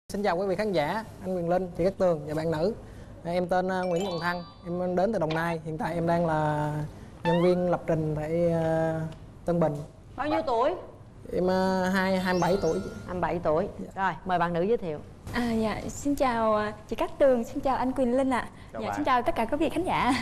Xin chào quý vị khán giả, anh Quyền Linh, chị Cát Tường và bạn nữ. Em tên Nguyễn Trọng Thăng, em đến từ Đồng Nai. Hiện tại em đang là nhân viên lập trình tại Tân Bình. Bao nhiêu tuổi? Em 27 tuổi. 27 tuổi. Rồi, mời bạn nữ giới thiệu. Dạ, xin chào chị Cát Tường, xin chào anh Quyền Linh ạ. Xin chào tất cả quý vị khán giả.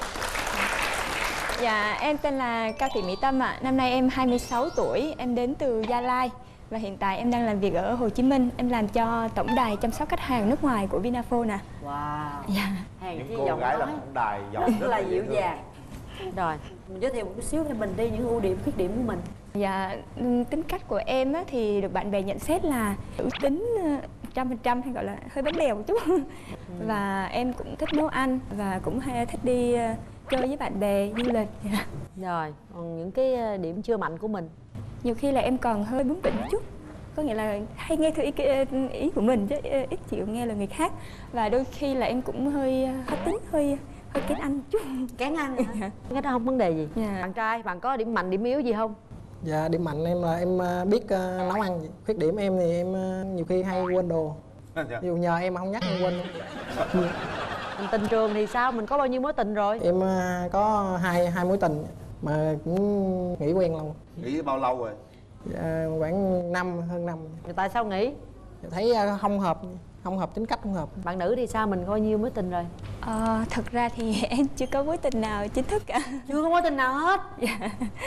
Dạ, em tên là Cao Thị Mỹ Tâm ạ. Năm nay em 26 tuổi, em đến từ Gia Lai. Và hiện tại em đang làm việc ở Hồ Chí Minh. Em làm cho tổng đài chăm sóc khách hàng nước ngoài của Vinaphone nè. Wow. Dạ. Những cô gái làm tổng đài giọng rất là dịu dàng. Rồi, mình giới thiệu một chút xíu cho mình đi những ưu điểm, khuyết điểm của mình. Dạ, tính cách của em á, thì được bạn bè nhận xét là nữ tính 100% hay gọi là hơi bánh bèo một chút. Và em cũng thích nấu ăn và cũng hay thích đi chơi với bạn bè, du lịch. Rồi, còn những cái điểm chưa mạnh của mình? Nhiều khi là em còn hơi bướng bỉnh một chút, có nghĩa là hay nghe theo ý của mình chứ ít chịu nghe lời người khác. Và đôi khi là em cũng hơi khó tính, hơi kén ăn một chút. Kén ăn hả? Cái đó không vấn đề gì. Bạn trai, bạn có điểm mạnh, điểm yếu gì không? Dạ, điểm mạnh em là em biết nấu ăn. Khuyết điểm em thì em nhiều khi hay quên đồ. Dù nhờ em mà không nhắc em quên luôn. Tình trường thì sao? Mình có bao nhiêu mối tình rồi? Em có hai mối tình mà cũng nghỉ quen lâu. Nghỉ bao lâu rồi? Dạ, khoảng hơn năm. Tại sao nghỉ? Thấy không hợp tính cách, không hợp. Bạn nữ thì sao? Mình có bao nhiêu mối tình rồi? Thật ra thì em chưa có mối tình nào chính thức cả. Chưa có mối tình nào hết? Dạ.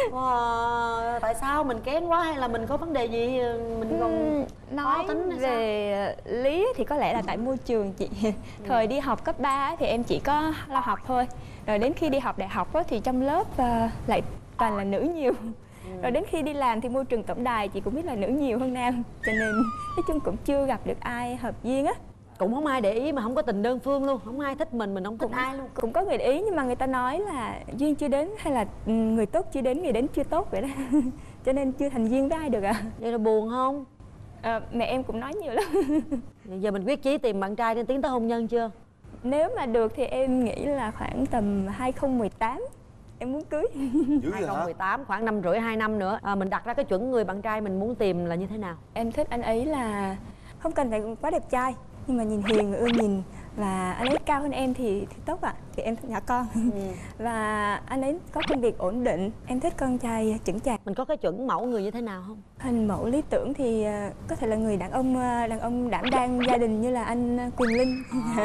Tại sao? Mình kén quá hay là mình có vấn đề gì? Mình còn nói tính về lý thì có lẽ là tại môi trường chị. Thời đi học cấp 3 thì em chỉ có lo học thôi. Rồi đến khi đi học đại học thì trong lớp lại toàn là nữ nhiều. Rồi đến khi đi làm thì môi trường tổng đài chị cũng biết là nữ nhiều hơn nam. Cho nên nói chung cũng chưa gặp được ai hợp duyên á. Cũng không ai để ý mà không có tình đơn phương luôn. Không ai thích mình không thích ai luôn. Cũng có người để ý nhưng mà người ta nói là duyên chưa đến, hay là người tốt chưa đến, người đến chưa tốt vậy đó. Cho nên chưa thành duyên với ai được ạ. Vậy là buồn không? Mẹ em cũng nói nhiều lắm. Giờ mình quyết chí tìm bạn trai nên tiến tới hôn nhân chưa? Nếu mà được thì em nghĩ là khoảng tầm 2018 em muốn cưới. 2018 khoảng 5 rưỡi 2 năm nữa. Mình đặt ra cái chuẩn người bạn trai mình muốn tìm là như thế nào? Em thích anh ấy là không cần phải quá đẹp trai, nhưng mà nhìn hiền và ưa nhìn. Và anh ấy cao hơn em thì tốt ạ. Thì em thích nhỏ con. Và anh ấy có công việc ổn định. Em thích con trai chững chạc. Mình có cái chuẩn mẫu người như thế nào không? Hình mẫu lý tưởng thì có thể là người đàn ông đảm đang gia đình như là anh Quyền Linh.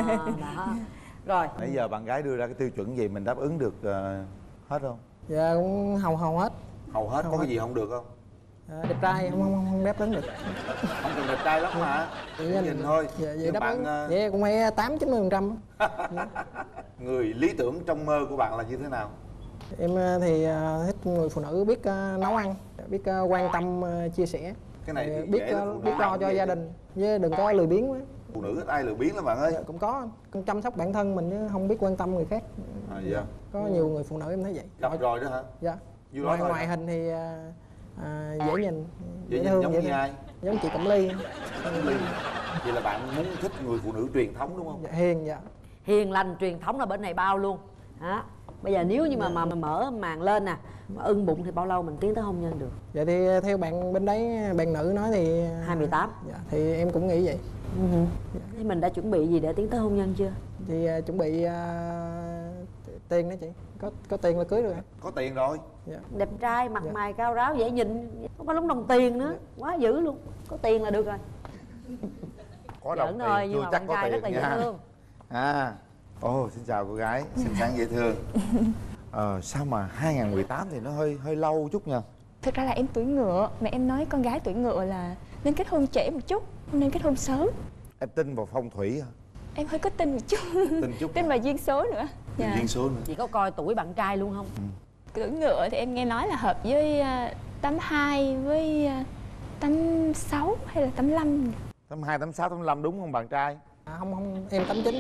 Rồi. Nãy giờ bạn gái đưa ra cái tiêu chuẩn gì mình đáp ứng được hết không? Dạ, cũng hầu hết. Hầu hết. Có cái gì không được không? Đẹp trai không đáp ứng được. Không cần đẹp trai lắm mà. Chỉ nhìn thôi. Dạ, vậy Nhưng đáp bạn ứng vậy cũng phải 80-90%. người lý tưởng trong mơ của bạn là như thế nào? Em thì thích người phụ nữ biết nấu ăn, biết quan tâm, chia sẻ. Cái này thì biết lo cho gia đình, với đừng có lười biếng quá. Phụ nữ ít ai lười biếng lắm bạn ơi. Dạ, cũng có chăm sóc bản thân mình chứ không biết quan tâm người khác. Dạ. Có nhiều người phụ nữ em thấy vậy. Gặp rồi đó hả? Dạ. Ngoài hình thì dễ nhìn, dễ thương, giống như ai? Giống chị Cẩm Ly. Vậy là bạn muốn thích người phụ nữ truyền thống đúng không? Dạ, hiền. Dạ. Hiền lành truyền thống là bên này bao luôn. Đó. Bây giờ nếu như mà mở màn lên nè, mà ưng bụng thì bao lâu mình tiến tới hôn nhân được? Dạ thì theo bạn bên đấy, bạn nữ nói thì 28. Dạ, thì em cũng nghĩ vậy. Dạ. Thế mình đã chuẩn bị gì để tiến tới hôn nhân chưa? Thì chuẩn bị tiền đó chị. Có tiền là cưới rồi. Có tiền rồi. Dạ. Đẹp trai, mặt Dạ. mày cao ráo, dễ nhìn. Không có lúng đồng tiền nữa. Quá dữ luôn. Có tiền là được rồi. Có đồng Giỡn tiền thôi, nhưng chưa mà chắc bạn có trai tiền rất là dễ nha. thương. Xin chào cô gái, xinh xắn dễ thương. Sao mà 2018 thì nó hơi lâu chút nha. Thực ra là em tuổi ngựa. Mẹ em nói con gái tuổi ngựa là nên kết hôn trễ một chút, không nên kết hôn sớm. Em tin vào phong thủy hả? Em hơi có tin một chút. Tin chút. Tin vào duyên số nữa. Tin duyên số nữa. Chị có coi tuổi bạn trai luôn không? Tuổi ngựa thì em nghe nói là hợp với 82 với 86 hay là 85. 82, 86, 85 đúng không bạn trai? Không, em 89.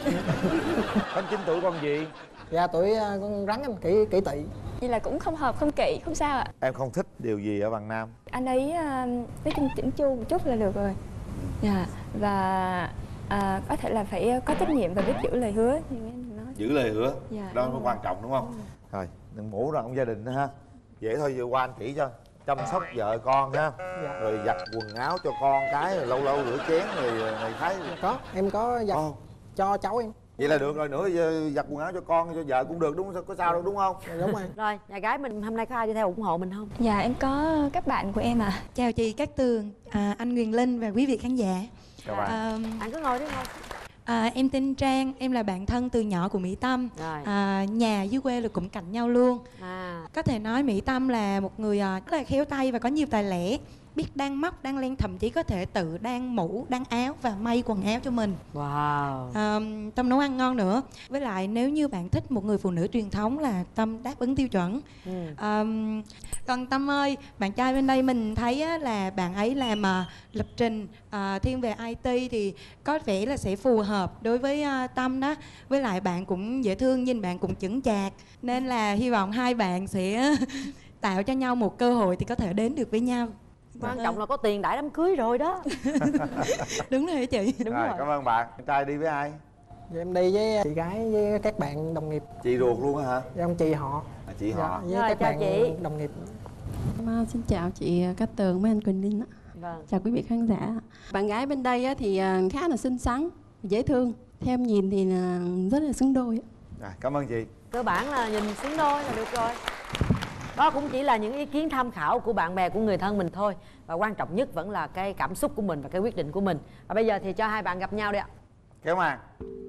89 tuổi con gì? Dạ, tuổi con rắn anh, kỷ Tỵ. Vậy là cũng không hợp, không kỵ, không sao ạ. Em không thích điều gì ở bạn nam? Anh ấy nói chung chỉnh chu một chút là được rồi. Dạ. Và có thể là phải có trách nhiệm và biết giữ lời hứa như em nói. Giữ lời hứa. Dạ, đó mới quan trọng đúng không? Rồi, đừng mổ ra ông gia đình nữa ha. Dễ thôi, vừa qua anh chỉ cho. chăm sóc vợ con ha. Dạ. Rồi giặt quần áo cho con cái, rồi lâu lâu rửa chén rồi này thấy. Có, em có giặt cho cháu em. Vậy là được rồi, nữa giặt quần áo cho con cho vợ cũng được đúng không? Có sao đâu đúng không? Đúng rồi. Rồi, nhà gái mình hôm nay có ai đi theo ủng hộ mình không? Dạ em có các bạn của em ạ. Chào chị Cát Tường, anh Quyền Linh và quý vị khán giả. Chào bạn. Anh cứ ngồi đi ngồi. Em tên Trang, em là bạn thân từ nhỏ của Mỹ Tâm. Rồi. Nhà dưới quê là cũng cạnh nhau luôn. Có thể nói Mỹ Tâm là một người rất là khéo tay và có nhiều tài lẻ, biết đan móc, đan len, thậm chí có thể tự đan mũ, đan áo và may quần áo cho mình. Wow. Tâm nấu ăn ngon nữa. Với lại nếu như bạn thích một người phụ nữ truyền thống là Tâm đáp ứng tiêu chuẩn. Còn Tâm ơi, bạn trai bên đây mình thấy á, là bạn ấy làm lập trình thiên về IT thì có vẻ là sẽ phù hợp đối với Tâm đó. Với lại bạn cũng dễ thương, nhìn bạn cũng chững chạc, nên là hy vọng hai bạn sẽ tạo cho nhau một cơ hội thì có thể đến được với nhau. Quan trọng là có tiền đãi đám cưới rồi đó. Đúng rồi hả chị? Đúng rồi. rồi. Cảm ơn bạn. Anh trai đi với ai? Dạ, em đi với chị gái với các bạn đồng nghiệp. Chị ruột luôn hả? Với ông chị họ. Chị họ. Với Rồi, các chào bạn chị. đồng nghiệp. Xin chào chị Cát Tường với anh Quỳnh Linh. Vâng. Chào quý vị khán giả. Bạn gái bên đây á, thì khá là xinh xắn, dễ thương. Theo em nhìn thì rất là xứng đôi. Rồi, cảm ơn chị. Cơ bản là nhìn xứng đôi là được rồi. Đó cũng chỉ là những ý kiến tham khảo của bạn bè, của người thân mình thôi. Và quan trọng nhất vẫn là cái cảm xúc của mình và cái quyết định của mình. Và bây giờ thì cho hai bạn gặp nhau đi ạ. Kéo màn.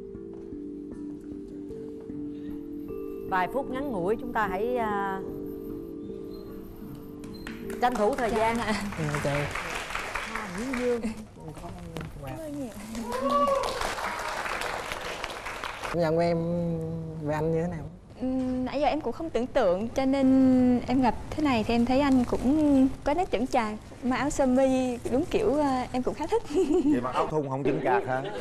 Vài phút ngắn ngủi chúng ta hãy tranh thủ thời gian. Trời. Hiến dương. Cảm nhận của em về anh như thế nào? Nãy giờ em cũng không tưởng tượng, cho nên em gặp thế này thì em thấy anh cũng có nét chững chạc, mà áo sơ mi đúng kiểu em cũng khá thích. Vậy mặc áo thun không chững chạc hả?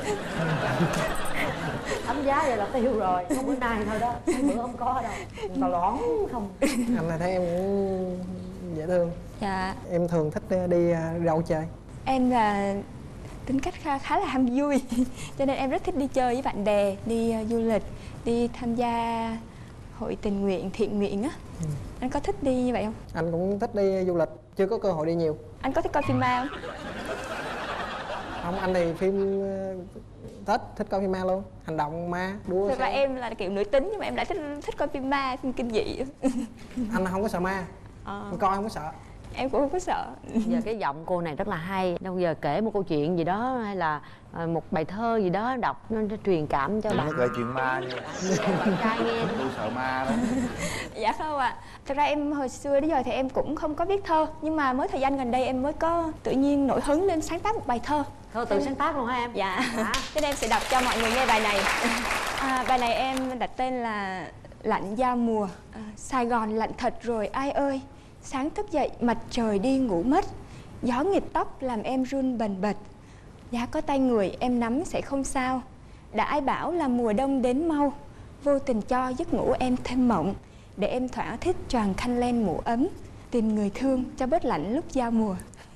Đánh giá vậy là tiêu rồi, không bữa nay thôi đó, mấy bữa không có đâu. Tao đoán không. Anh này thấy em cũng dễ thương. Dạ. Em thường thích đi đâu chơi? Em là tính cách khá là ham vui, cho nên em rất thích đi chơi với bạn bè, đi du lịch, đi tham gia hội tình nguyện, thiện nguyện á. Anh có thích đi như vậy không? Anh cũng thích đi du lịch, chưa có cơ hội đi nhiều. Anh có thích coi phim ma không? Không, anh thì phim thích coi phim ma luôn, hành động ma, đua Và xe. em là kiểu nữ tính nhưng mà em lại thích coi phim ma, phim kinh dị. Anh không có sợ ma, anh coi không có sợ. Em cũng không có sợ. Giờ cái giọng cô này rất là hay. Đâu giờ kể một câu chuyện gì đó hay là một bài thơ gì đó đọc nó truyền cảm cho Nó bạn kể chuyện ma nha. bạn trai nghe. Tôi sợ ma đó. Dạ không ạ. Thật ra em hồi xưa đến giờ thì em cũng không có viết thơ, nhưng mà mới thời gian gần đây em mới có tự nhiên nổi hứng lên sáng tác một bài thơ. Thơ tự sáng tác luôn hả em? Dạ. Thế nên em sẽ đọc cho mọi người nghe bài này. Bài này em đặt tên là Lạnh giao mùa. Sài Gòn lạnh thật rồi ai ơi. Sáng thức dậy mặt trời đi ngủ mất. Gió nghịch tóc làm em run bần bật. Giá có tay người em nắm sẽ không sao. Đã ai bảo là mùa đông đến mau. Vô tình cho giấc ngủ em thêm mộng. Để em thỏa thích choàng khăn len mũ ấm. Tìm người thương cho bớt lạnh lúc giao mùa.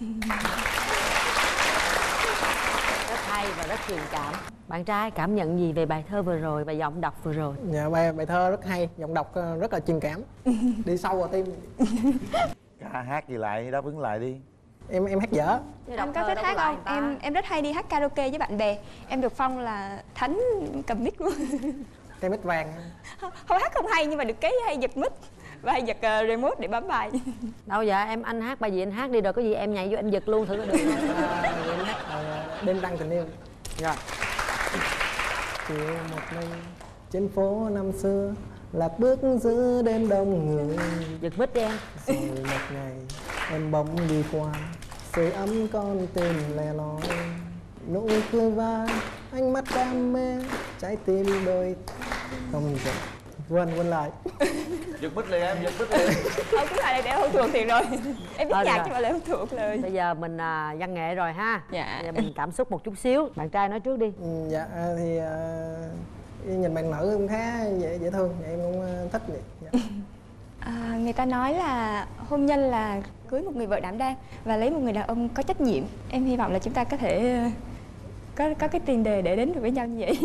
Rất hay và rất truyền cảm. Bạn trai cảm nhận gì về bài thơ vừa rồi và giọng đọc vừa rồi? Dạ, bài thơ rất hay, giọng đọc rất là truyền cảm, đi sâu vào tim. Ca hát gì lại, đáp ứng lại đi. Em hát dở. Anh có thích hát không? Em rất hay đi hát karaoke với bạn bè. Em được phong là thánh cầm mic luôn. Cây mic vàng. Không hát không hay nhưng mà được cái hay giật mic và hay giật remote để bấm bài. Đâu dạ em, anh hát bài gì anh hát đi, rồi có gì em nhảy vô em giật luôn thử có được không? Em hát đêm trăng tình yêu. Rồi. Chiều một mình trên phố năm xưa, lạc bước giữa đêm đông người. Giật mic đi em. Rồi một ngày em bỗng đi qua, sưởi ấm con tim lẻ loi. Nụ cười và ánh mắt đam mê, trái tim đôi không dậy. Quên lại. Giật mic liền em, giật mic liền. Không, cái bài này để em không thuộc thiệt rồi. Em biết Thôi nhạc rồi. nhưng mà lại không thuộc lời. Bây giờ mình văn nghệ rồi ha. Dạ. Bây giờ mình cảm xúc một chút xíu. Bạn trai nói trước đi. Dạ thì nhìn bạn nữ cũng khá dễ thương, dạ, em cũng thích vậy. Dạ. Người ta nói là hôn nhân là cưới một người vợ đảm đang và lấy một người đàn ông có trách nhiệm. Em hy vọng là chúng ta có thể có cái tiền đề để đến được với nhau như vậy.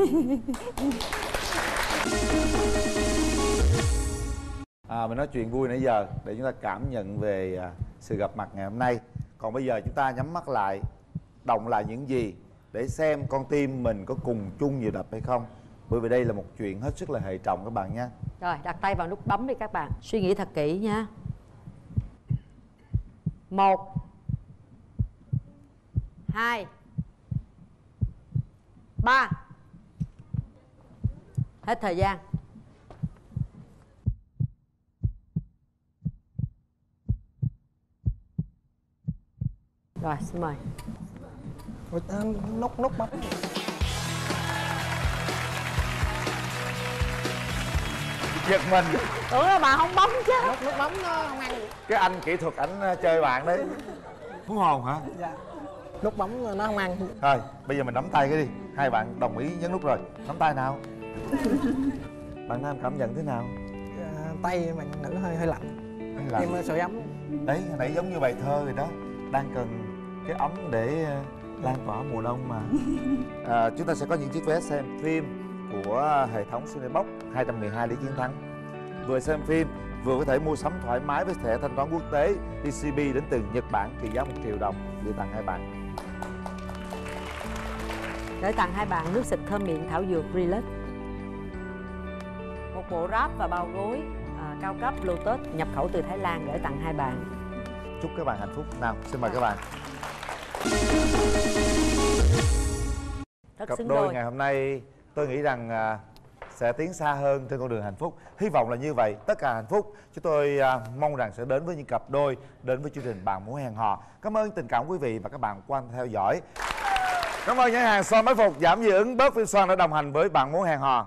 Mình nói chuyện vui nãy giờ để chúng ta cảm nhận về sự gặp mặt ngày hôm nay. Còn bây giờ chúng ta nhắm mắt lại, động lại những gì để xem con tim mình có cùng chung nhịp đập hay không. Bởi vì đây là một chuyện hết sức là hệ trọng các bạn nha. Rồi, đặt tay vào nút bấm đi các bạn. Suy nghĩ thật kỹ nha. 1 2 3. Hết thời gian. Rồi, xin mời. Ôi, nút bấm. Giật mình. Tưởng là bà không bấm chứ. Nút bấm nó không ăn. Cái anh kỹ thuật ảnh chơi bạn đấy. Muốn hồn hả? Dạ. Nút bấm nó không ăn. Thôi, bây giờ mình nắm tay cái đi. Hai bạn đồng ý nhấn nút rồi. Nắm tay nào. Bạn nam cảm nhận thế nào? Tay bạn nữ hơi lạnh. Em sưởi ấm. Đấy, hồi nãy giống như bài thơ rồi đó. Đang cần cái ấm để lan tỏa mùa đông mà. Chúng ta sẽ có những chiếc vé xem phim của hệ thống Cinebox 212 để chiến thắng. Vừa xem phim, vừa có thể mua sắm thoải mái với thẻ thanh toán quốc tế DCB đến từ Nhật Bản trị giá 1 triệu đồng gửi tặng hai bạn. Gửi tặng hai bạn nước xịt thơm miệng thảo dược Relax, một bộ wrap và bao gối cao cấp Lotus nhập khẩu từ Thái Lan gửi tặng hai bạn. Chúc các bạn hạnh phúc. Nào, xin mời các bạn. Rất Cặp xứng đôi đôi. ngày hôm nay tôi nghĩ rằng sẽ tiến xa hơn trên con đường hạnh phúc. Hy vọng là như vậy. Tất cả hạnh phúc. Chúng tôi mong rằng sẽ đến với những cặp đôi, đến với chương trình Bạn Muốn Hẹn Hò. Cảm ơn tình cảm quý vị và các bạn quan theo dõi. Cảm ơn nhãn hàng son máy phục giảm dị ứng bớt phim xoăn đã đồng hành với Bạn Muốn Hẹn Hò.